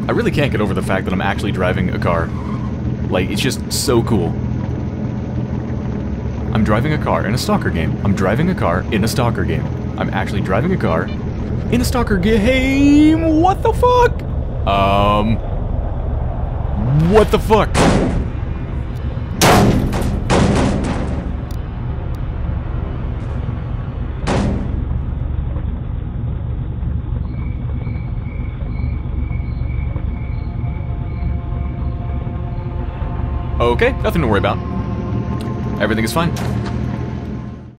I really can't get over the fact that I'm actually driving a car. Like, it's just so cool. I'm driving a car in a S.T.A.L.K.E.R game. I'm driving a car in a S.T.A.L.K.E.R game. I'm actually driving a car in a S.T.A.L.K.E.R game. What the fuck? What the fuck? Okay, nothing to worry about. Everything is fine.